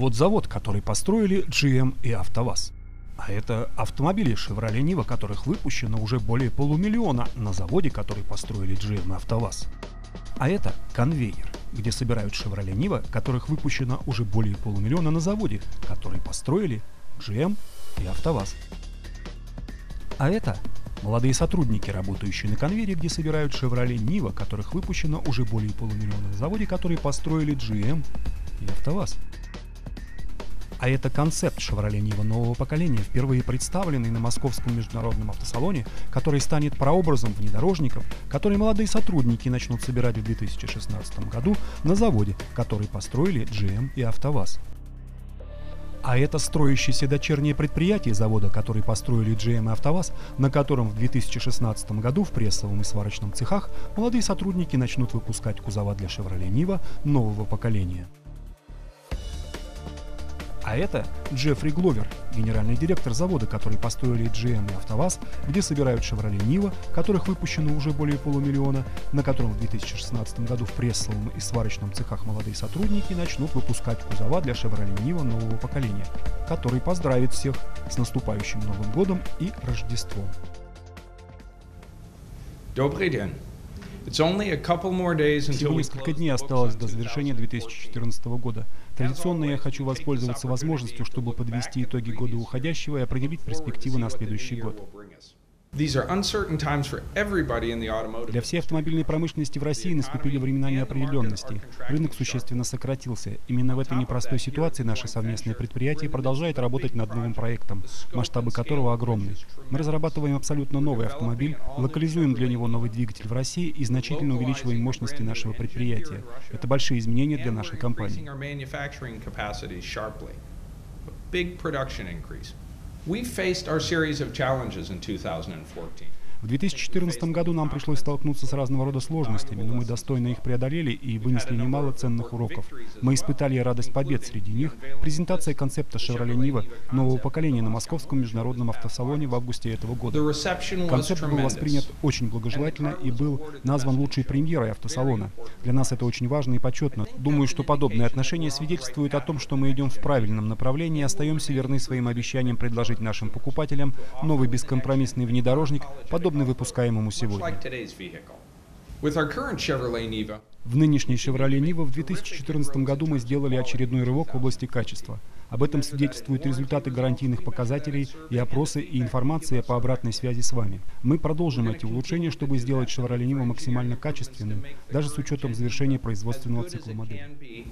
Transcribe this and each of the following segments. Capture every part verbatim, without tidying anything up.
Вот завод, который построили джи эм и АвтоВАЗ. А это автомобили Chevrolet Niva, которых выпущено уже более полумиллиона на заводе, который построили джи эм и АвтоВАЗ. А это конвейер, где собирают Chevrolet Niva, которых выпущено уже более полумиллиона на заводе, который построили джи эм и АвтоВАЗ. А это молодые сотрудники, работающие на конвейере, где собирают Chevrolet Niva, которых выпущено уже более полумиллиона на заводе, который построили джи эм и АвтоВАЗ. А это концепт Chevrolet Niva нового поколения, впервые представленный на Московском международном автосалоне, который станет прообразом внедорожников, которые молодые сотрудники начнут собирать в две тысячи шестнадцатом году на заводе, который построили джи эм и АвтоВАЗ. А это строящееся дочернее предприятие завода, который построили джи эм и АвтоВАЗ, на котором в две тысячи шестнадцатом году в прессовом и сварочном цехах молодые сотрудники начнут выпускать кузова для Chevrolet Niva нового поколения. А это Джеффри Гловер, генеральный директор завода, который построили джи эм и АвтоВАЗ, где собирают Chevrolet Niva, которых выпущено уже более полумиллиона, на котором в две тысячи шестнадцатом году в прессовом и сварочном цехах молодые сотрудники начнут выпускать кузова для Chevrolet Niva нового поколения, который поздравит всех с наступающим Новым годом и Рождеством. Добрый день. Всего несколько дней осталось до завершения две тысячи четырнадцатого года. Традиционно я хочу воспользоваться возможностью, чтобы подвести итоги года уходящего и определить перспективы на следующий год. Для всей автомобильной промышленности в России наступили времена неопределенности. Рынок существенно сократился. Именно в этой непростой ситуации наше совместное предприятие продолжает работать над новым проектом, масштабы которого огромны. Мы разрабатываем абсолютно новый автомобиль, локализуем для него новый двигатель в России и значительно увеличиваем мощности нашего предприятия. Это большие изменения для нашей компании. В две тысячи четырнадцатом году нам пришлось столкнуться с разного рода сложностями, но мы достойно их преодолели и вынесли немало ценных уроков. Мы испытали радость побед, среди них презентация концепта Chevrolet Niva нового поколения на Московском международном автосалоне в августе этого года. Концепт был воспринят очень благожелательно и был назван лучшей премьерой автосалона. Для нас это очень важно и почетно. Думаю, что подобные отношения свидетельствуют о том, что мы идем в правильном направлении и остаемся верны своим обещаниям предложить нашим покупателям новый бескомпромиссный внедорожник, подобный выпускаемому сегодня. В нынешней Chevrolet Niva в две тысячи четырнадцатом году мы сделали очередной рывок в области качества. Об этом свидетельствуют результаты гарантийных показателей и опросы и информация по обратной связи с вами. Мы продолжим эти улучшения, чтобы сделать Chevrolet Niva максимально качественным, даже с учетом завершения производственного цикла модели.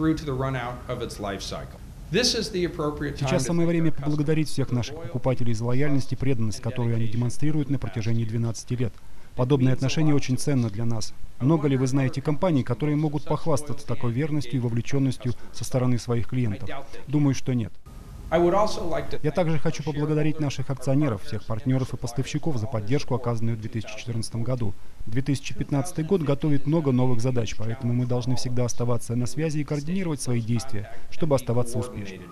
Сейчас самое время поблагодарить всех наших покупателей за лояльность и преданность, которую они демонстрируют на протяжении двенадцати лет. Подобное отношение очень ценно для нас. Много ли вы знаете компаний, которые могут похвастаться такой верностью и вовлеченностью со стороны своих клиентов? Думаю, что нет. Я также хочу поблагодарить наших акционеров, всех партнеров и поставщиков за поддержку, оказанную в две тысячи четырнадцатом году. две тысячи пятнадцатый год готовит много новых задач, поэтому мы должны всегда оставаться на связи и координировать свои действия, чтобы оставаться успешными.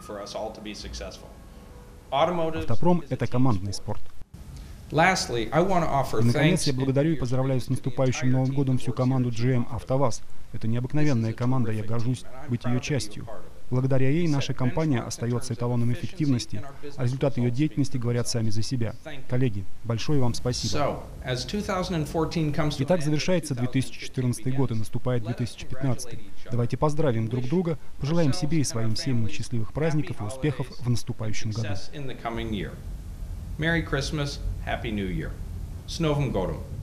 Автопром — это командный спорт. И, наконец, я благодарю и поздравляю с наступающим Новым годом всю команду джи эм АвтоВАЗ. Это необыкновенная команда, я горжусь быть ее частью. Благодаря ей наша компания остается эталоном эффективности, а результаты ее деятельности говорят сами за себя. Коллеги, большое вам спасибо. Итак, завершается две тысячи четырнадцатый год и наступает две тысячи пятнадцатый. Давайте поздравим друг друга, пожелаем себе и своим семьям счастливых праздников и успехов в наступающем году. Merry Christmas, Happy New Year. С Новым годом!